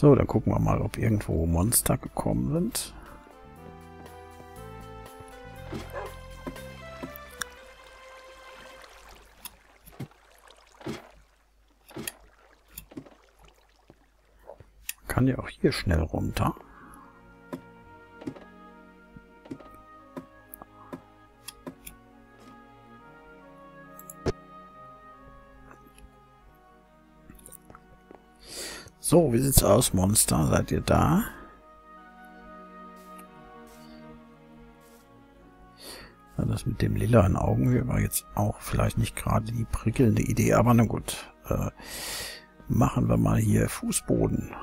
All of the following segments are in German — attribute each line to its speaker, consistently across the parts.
Speaker 1: So, dann gucken wir mal, ob irgendwo Monster gekommen sind. Kann ja auch hier schnell runter. So, wie sieht's aus, Monster? Seid ihr da? Ja, das mit dem lila in Augen war jetzt auch vielleicht nicht gerade die prickelnde Idee, aber na gut. Machen wir mal hier Fußboden.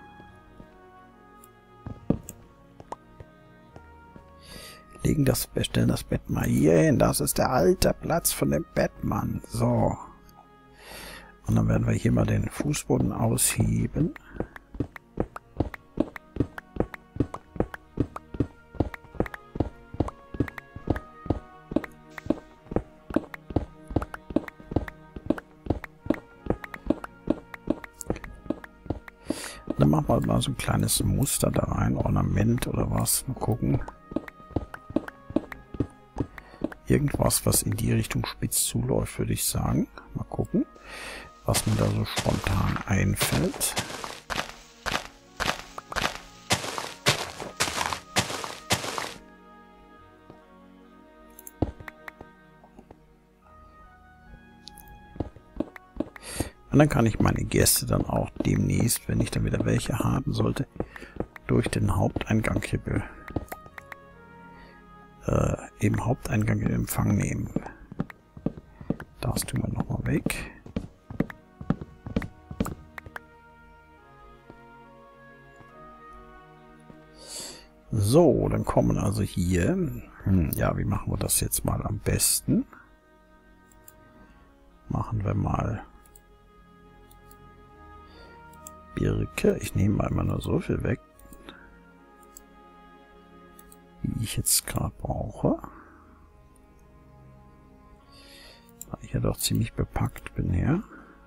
Speaker 1: Stellen das Bett mal hier hin. Das ist der alte Platz von dem Bettmann. So. Und dann werden wir hier mal den Fußboden ausheben. Dann machen wir mal so ein kleines Muster da rein, Ornament oder was. Mal gucken. Irgendwas, was in die Richtung spitz zuläuft, würde ich sagen. Mal gucken, was mir da so spontan einfällt. Und dann kann ich meine Gäste dann auch demnächst, wenn ich dann wieder welche haben sollte, durch den Haupteingang hier im Haupteingang in Empfang nehmen. Das tun wir nochmal weg. So, dann kommen also hier. Ja, wie machen wir das jetzt mal am besten? Machen wir mal Birke. Ich nehme mal immer nur so viel weg, wie ich jetzt gerade brauche. Da ich ja doch ziemlich bepackt bin hier.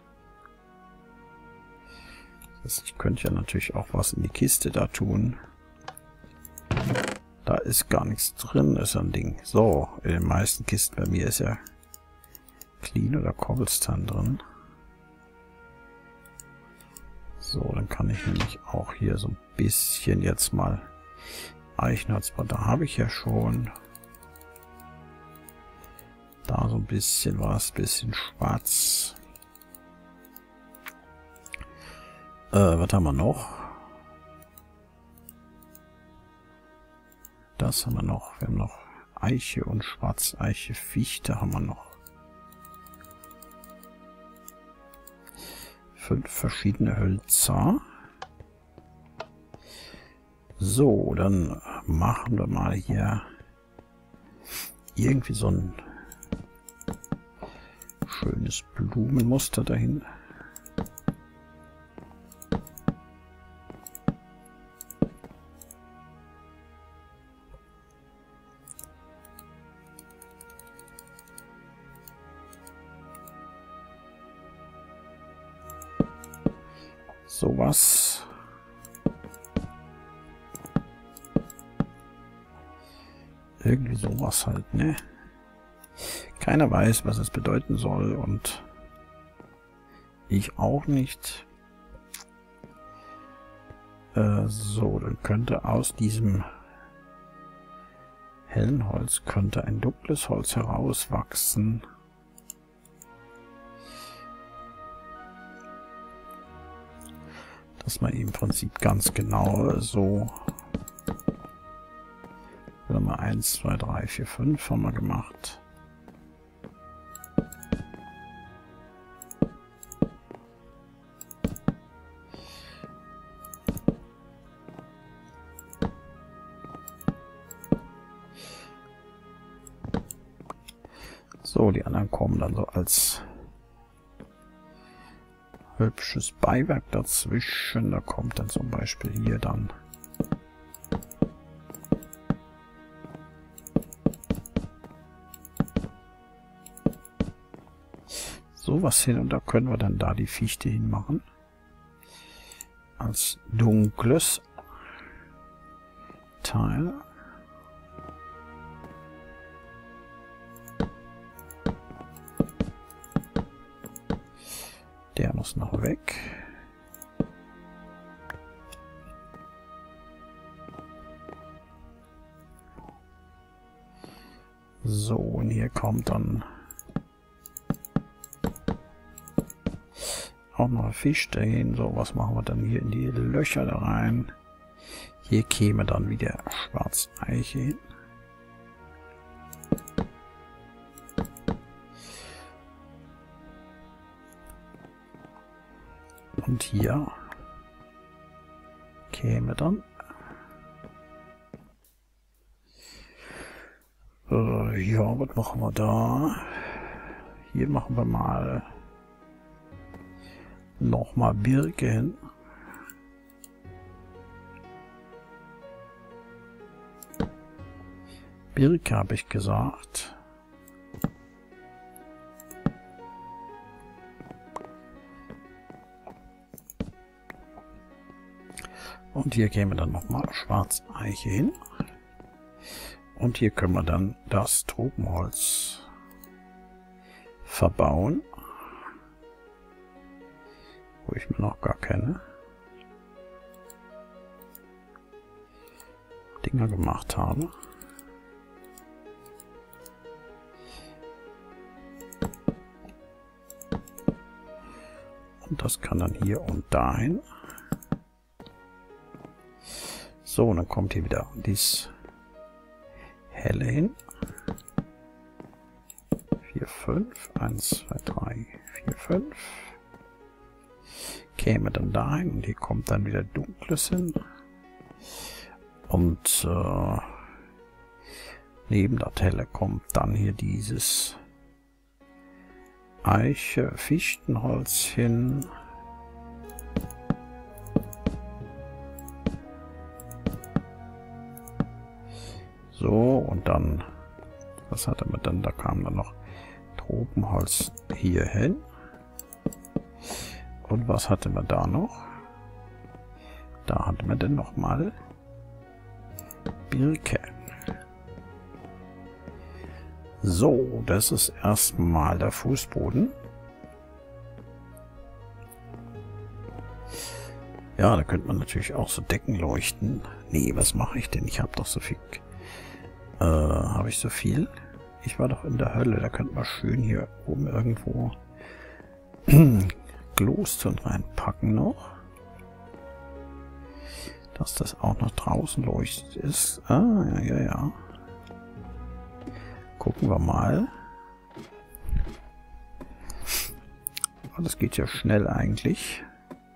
Speaker 1: Das heißt, ich könnte ja natürlich auch was in die Kiste da tun. Da ist gar nichts drin, ist ein Ding. So, in den meisten Kisten bei mir ist ja Clean oder Cobblestone drin. So, dann kann ich nämlich auch hier so ein bisschen jetzt mal Eichenholz, da habe ich ja schon. Da so ein bisschen was, bisschen schwarz. Was haben wir noch? Das haben wir noch. Wir haben noch Eiche und Schwarzeiche, Fichte haben wir noch. 5 verschiedene Hölzer. So, dann machen wir mal hier irgendwie so ein schönes Blumenmuster dahin. Sowas. Irgendwie sowas halt, ne? Keiner weiß, was es bedeuten soll und ich auch nicht. So, dann könnte aus diesem hellen Holz könnte ein dunkles Holz herauswachsen. Dass man im Prinzip ganz genau so, oder mal 1, 2, 3, 4, 5 haben wir gemacht. So, die anderen kommen dann so als hübsches Beiwerk dazwischen. Da kommt dann zum Beispiel hier dann sowas hin und da können wir dann da die Fichte hinmachen. als dunkles Teil. Der muss noch weg. So, und hier kommt dann auch noch ein Fisch dahin. So, was machen wir dann hier in die Löcher da rein? Hier käme dann wieder Schwarzeiche hin. Und hier käme dann ja, was machen wir da? Hier machen wir mal nochmal Birke hin. Birke habe ich gesagt. Und hier käme dann nochmal Schwarzeiche hin. Und hier können wir dann das Tropenholz verbauen, wo ich mir noch gar keine Dinger gemacht habe. Und das kann dann hier und dahin. So, und dann kommt hier wieder dies Helle hin. 4, 5. 1, 2, 3, 4, 5. Käme dann dahin und hier kommt dann wieder Dunkles hin. Und neben das Helle kommt dann hier dieses Eiche-Fichtenholz hin. So, und dann, was hatte man dann? Da kam dann noch Tropenholz hier hin. Und was hatte man da noch? Da hatte man dann noch mal Birke. So, das ist erstmal der Fußboden. Ja, da könnte man natürlich auch so Decken leuchten. Nee, was mache ich denn? Ich habe doch so viel... habe ich so viel? Ich war doch in der Hölle. Da könnte man schön hier oben irgendwo Glowstone reinpacken noch. Dass das auch noch draußen leuchtet ist. Ah, ja. Gucken wir mal. Oh, das geht ja schnell eigentlich.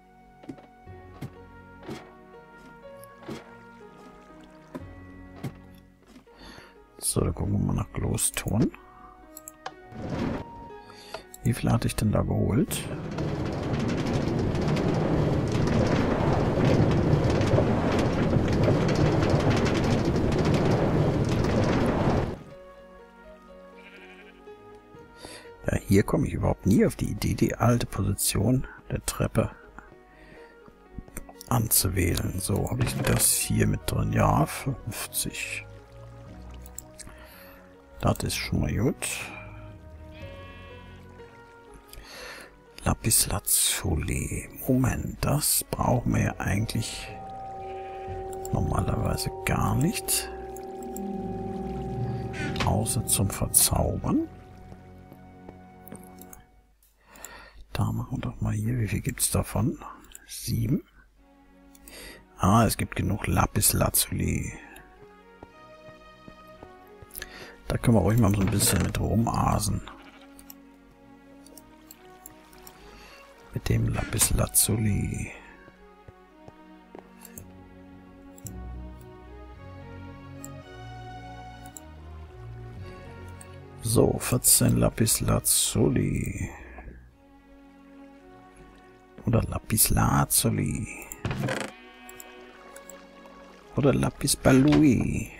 Speaker 1: So, dann gucken wir mal nach Glowstone. Wie viel hatte ich denn da geholt? Ja, hier komme ich überhaupt nie auf die Idee, die alte Position der Treppe anzuwählen. So, habe ich das hier mit drin? Ja, 50. Das ist schon mal gut. Lapislazuli. Moment, das brauchen wir ja eigentlich normalerweise gar nicht. Außer zum Verzaubern. Da machen wir doch mal hier. Wie viel gibt es davon? 7. Ah, es gibt genug Lapislazuli. Da können wir ruhig mal so ein bisschen mit rumasen. Mit dem Lapislazuli. So, 14 Lapislazuli. Oder Lapislazuli. Oder Lapispalui.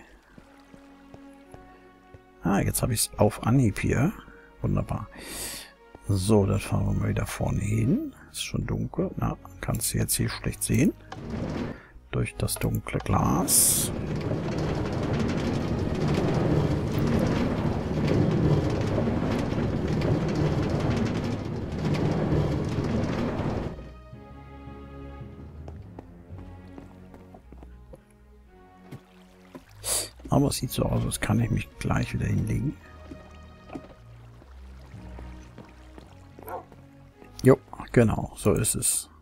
Speaker 1: Ah, jetzt habe ich es auf Anhieb hier. Wunderbar. So, dann fahren wir mal wieder vorne hin. Ist schon dunkel. Na, kannst du jetzt hier schlecht sehen. Durch das dunkle Glas. Aber es sieht so aus, als kann ich mich gleich wieder hinlegen. Jo, genau, so ist es.